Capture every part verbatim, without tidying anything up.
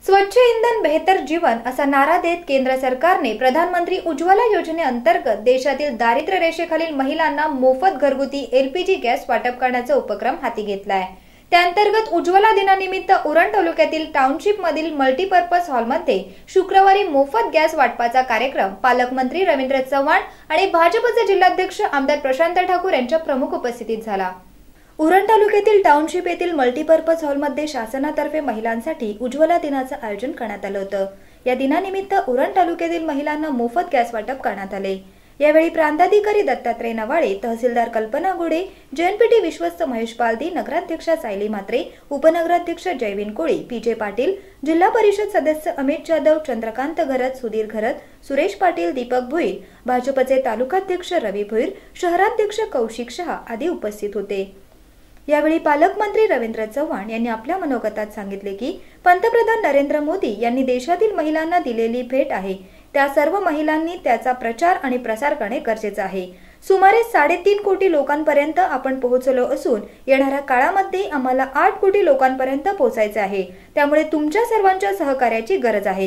स्वच्छ इंधन बेहतर जीवन असा नारा देत केंद्र सरकारने प्रधानमंत्री उज्ज्वला योजनेअंतर्गत देशातील दारिद्र्य रेषेखालील महिलांना मोफत घरगुती एलपीजी गॅस वाटप करण्याचा उपक्रम हाती घेतला आहे। त्याअंतर्गत उज्ज्वला दिनानिमित्त उरण तालुक्यातील टाउनशिप मधील मल्टीपर्पज हॉलमध्ये शुक्रवारी मोफत गॅस वाटपाचा कार्यक्रम पालकमंत्री रवींद्र चव्हाण आणि भाजपचे जिल्हाध्यक्ष आमदार प्रशांत ठाकूर यांच्या प्रमुख उपस्थितीत झाला। उरण तालुक्यातील टाउनशिप येथील मल्टीपर्पज हॉलमध्ये शासनातर्फे महिलांसाठी उज्ज्वला दिनाचं आयोजन करण्यात आलं होतं। या दिनानिमित्त उरण तालुक्यातील महिलांना मोफत गॅस वाटप करण्यात आले। यावेळी प्रांताधिकारी दत्तात्रय नवाळे, तहसीलदार कल्पना गुडे, जेएनपीटी विश्वस्त महेश पालदी, नगराध्यक्षा सायली म्हात्रे, उपनगराध्यक्ष जयविन कोळी, पीजे पाटील, जिल्हा परिषद सदस्य अमित जाधव, चंद्रकांत घरत, सुधीर घरत, सुरेश पाटील, दीपक भुईर, भाजपचे तालुकाध्यक्ष रवी भुईर, शहराध्यक्ष कौशिक शहा आदी उपस्थित होते। यावेळी पालकमंत्री रवींद्र चव्हाण यांनी आपल्या मनोगतात सांगितले की पंतप्रधान नरेंद्र मोदी यांनी देशातील महिलांना दिलेली भेट आहे, त्या सर्व महिलांनी त्याचा प्रचार आणि प्रसार करणे गरजेचे आहे। सुमारे साडेतीन कोटी लोकांपर्यंत आपण पोहोचलो असून येणाऱ्या काळामध्ये आम्हाला आठ कोटी लोकांपर्यंत पोहोचायचे आहे, त्यामुळे तुमच्या सर्वांच्या सहकार्याची गरज आहे।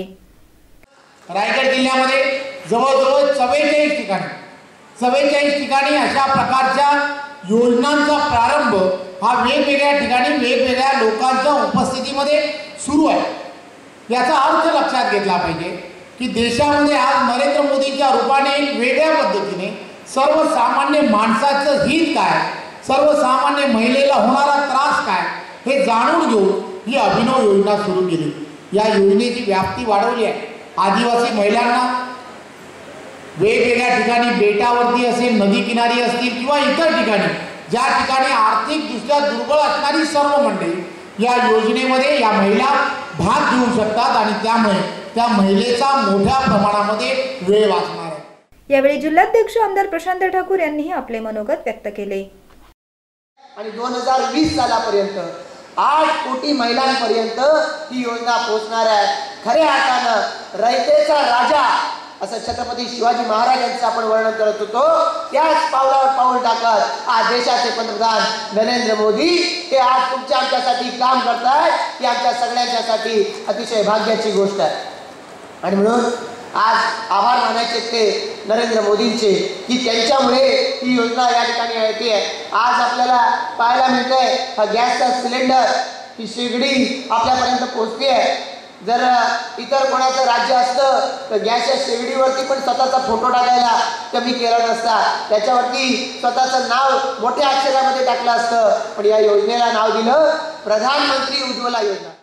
रायगड जिल्ह्यामध्ये जवळजवळ चव्वेचाळीस ठिकाणी चव्वेचाळीस ठिकाणी अशा प्रकारच्या योजनांचा प्रारंभ हा वेगवेगळ्या ठिकाणी वेगवेगळ्या लोकांच्या उपस्थितीमध्ये सुरू आहे। याचा अर्थ लक्षात घेतला पाहिजे की देशामध्ये आज नरेंद्र मोदींच्या रूपाने एक वेगळ्या पद्धतीने सर्वसामान्य माणसाचं हित काय, सर्वसामान्य महिलेला होणारा त्रास काय हे जाणून घेऊन ही अभिनव योजना सुरू केली। या योजनेची व्याप्ती वाढवली आहे। आदिवासी महिलांना वेगवेगळ्या ठिकाणी बेटावरती असेल, नदी किनारी असतील किंवा इतर ठिकाणी ज्या ठिकाणी आर्थिकदृष्ट्या दुर्बळ असणारी सर्व मंडळी या योजनेमध्ये या महिला भाग घेऊ शकतात आणि त्यामुळे त्या महिलेचा मोठ्या प्रमाणामध्ये वेळ वाचणार आहे। यावेळी जिल्हाध्यक्ष आमदार प्रशांत ठाकूर यांनीही आपले मनोगत व्यक्त केले। आणि दोन हजार वीस सालापर्यंत आठ कोटी महिलांपर्यंत ही योजना पोहोचणार आहे। खऱ्या अर्थानं रयतेचा राजा असं छत्रपती शिवाजी महाराज यांचं आपण वर्णन करत होतो, त्याच पावलावर पाऊल टाकत आज देशाचे पंतप्रधान नरेंद्र मोदी हे आज तुमच्या आमच्यासाठी काम करतात, ही आमच्या सगळ्यांच्यासाठी अतिशय भाग्याची गोष्ट आहे। आणि म्हणून आज आभार मानायचे ते नरेंद्र मोदींचे की त्यांच्यामुळे ही योजना या ठिकाणी येते आहे। आज आपल्याला पाहायला मिळतंय हा गॅसचा सिलेंडर, ही शेगडी आपल्यापर्यंत पोहोचते आहे। जर इतर कोणाचं राज्य असतं तर गॅसच्या शेगडीवरती पण स्वतःचा फोटो टाकायला कमी केला नसता, त्याच्यावरती स्वतःचं नाव मोठ्या अक्षरामध्ये टाकलं असतं, पण या योजनेला नाव दिलं प्रधानमंत्री उज्ज्वला योजना।